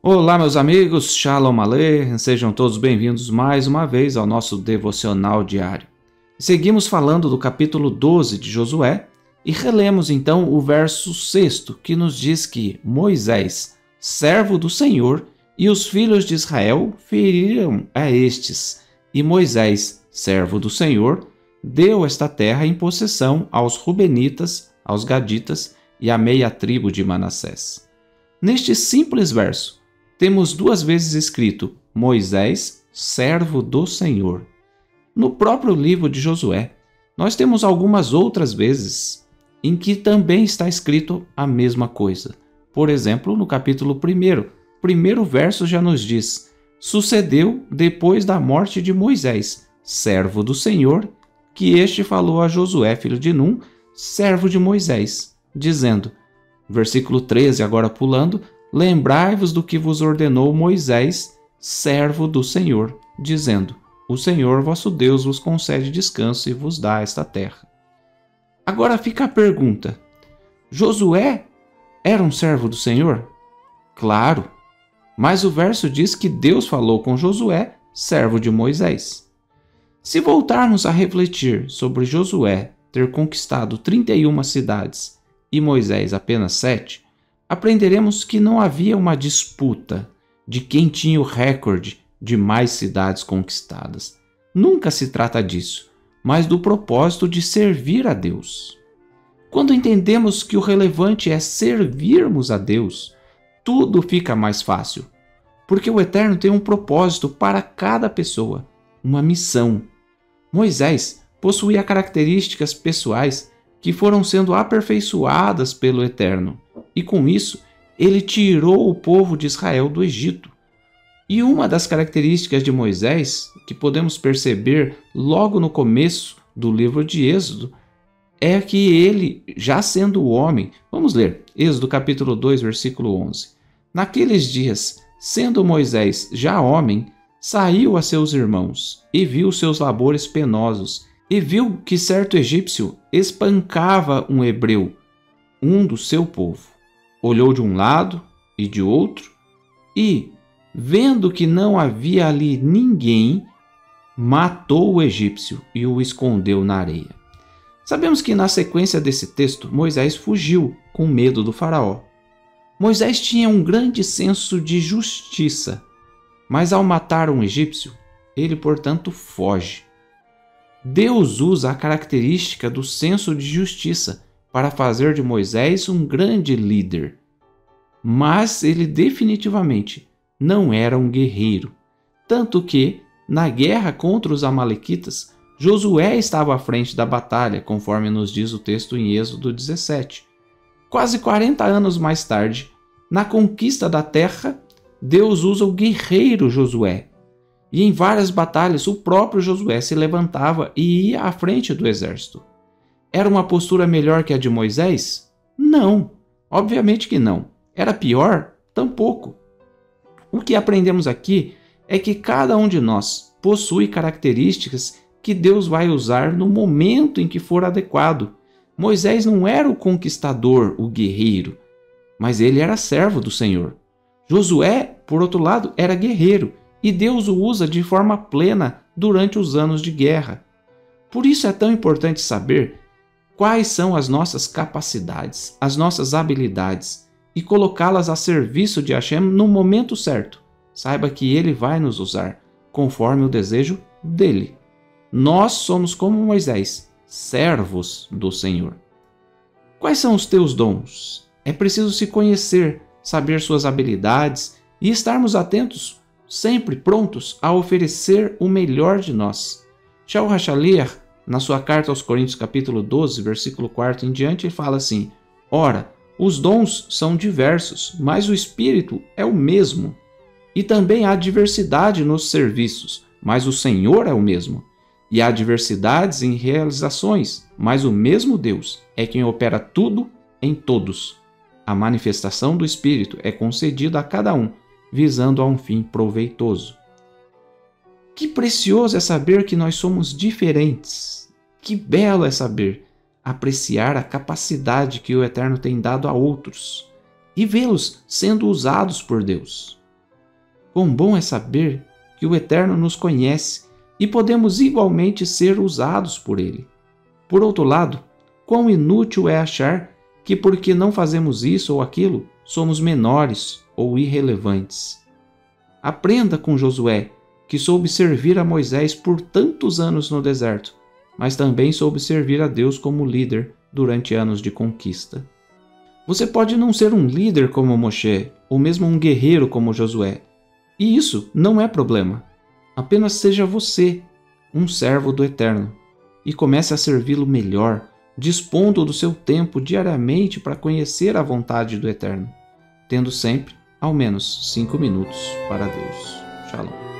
Olá, meus amigos, Shalom Aleichem, sejam todos bem-vindos mais uma vez ao nosso devocional diário. Seguimos falando do capítulo 12 de Josué e relemos então o verso 6, que nos diz que Moisés, servo do Senhor, e os filhos de Israel feriram a estes, e Moisés, servo do Senhor, deu esta terra em possessão aos Rubenitas, aos Gaditas e à meia tribo de Manassés. Neste simples verso, temos duas vezes escrito Moisés, servo do Senhor. No próprio livro de Josué, nós temos algumas outras vezes em que também está escrito a mesma coisa. Por exemplo, no capítulo 1, primeiro verso já nos diz: sucedeu depois da morte de Moisés, servo do Senhor, que este falou a Josué, filho de Num, servo de Moisés, dizendo, versículo 13, agora pulando, lembrai-vos do que vos ordenou Moisés, servo do Senhor, dizendo, o Senhor vosso Deus vos concede descanso e vos dá esta terra. Agora fica a pergunta, Josué era um servo do Senhor? Claro, mas o verso diz que Deus falou com Josué, servo de Moisés. Se voltarmos a refletir sobre Josué ter conquistado 31 cidades e Moisés apenas 7, aprenderemos que não havia uma disputa de quem tinha o recorde de mais cidades conquistadas. Nunca se trata disso, mas do propósito de servir a Deus. Quando entendemos que o relevante é servirmos a Deus, tudo fica mais fácil, porque o Eterno tem um propósito para cada pessoa, uma missão. Moisés possuía características pessoais que foram sendo aperfeiçoadas pelo Eterno, e com isso ele tirou o povo de Israel do Egito. E uma das características de Moisés, que podemos perceber logo no começo do livro de Êxodo, é que ele, já sendo homem, vamos ler, Êxodo capítulo 2, versículo 11. Naqueles dias, sendo Moisés já homem, saiu a seus irmãos, e viu seus labores penosos, e viu que certo egípcio espancava um hebreu, um do seu povo. Olhou de um lado e de outro, e, vendo que não havia ali ninguém, matou o egípcio e o escondeu na areia. Sabemos que na sequência desse texto, Moisés fugiu com medo do faraó. Moisés tinha um grande senso de justiça, mas ao matar um egípcio, ele, portanto, foge. Deus usa a característica do senso de justiça para fazer de Moisés um grande líder, mas ele definitivamente não era um guerreiro, tanto que, na guerra contra os amalequitas, Josué estava à frente da batalha, conforme nos diz o texto em Êxodo 17. Quase 40 anos mais tarde, na conquista da terra, Deus usa o guerreiro Josué. E em várias batalhas, o próprio Josué se levantava e ia à frente do exército. Era uma postura melhor que a de Moisés? Não, obviamente que não. Era pior? Tampouco. O que aprendemos aqui é que cada um de nós possui características que Deus vai usar no momento em que for adequado. Moisés não era o conquistador, o guerreiro, mas ele era servo do Senhor. Josué, por outro lado, era guerreiro, e Deus o usa de forma plena durante os anos de guerra. Por isso é tão importante saber quais são as nossas capacidades, as nossas habilidades, e colocá-las a serviço de Hashem no momento certo. Saiba que Ele vai nos usar conforme o desejo dEle. Nós somos como Moisés, servos do Senhor. Quais são os teus dons? É preciso se conhecer, saber suas habilidades e estarmos atentos, sempre prontos a oferecer o melhor de nós. Shaul HaShaliach, na sua carta aos Coríntios capítulo 12, versículo 4 em diante, ele fala assim, ora, os dons são diversos, mas o Espírito é o mesmo. E também há diversidade nos serviços, mas o Senhor é o mesmo. E há diversidades em realizações, mas o mesmo Deus é quem opera tudo em todos. A manifestação do Espírito é concedida a cada um, visando a um fim proveitoso. Que precioso é saber que nós somos diferentes. Que belo é saber apreciar a capacidade que o Eterno tem dado a outros e vê-los sendo usados por Deus. Quão bom é saber que o Eterno nos conhece e podemos igualmente ser usados por Ele. Por outro lado, quão inútil é achar que porque não fazemos isso ou aquilo, somos menores ou irrelevantes. Aprenda com Josué, que soube servir a Moisés por tantos anos no deserto, mas também soube servir a Deus como líder durante anos de conquista. Você pode não ser um líder como Moshe, ou mesmo um guerreiro como Josué, e isso não é problema. Apenas seja você, um servo do Eterno, e comece a servi-lo melhor, dispondo do seu tempo diariamente para conhecer a vontade do Eterno, tendo sempre ao menos 5 minutos para Deus. Shalom.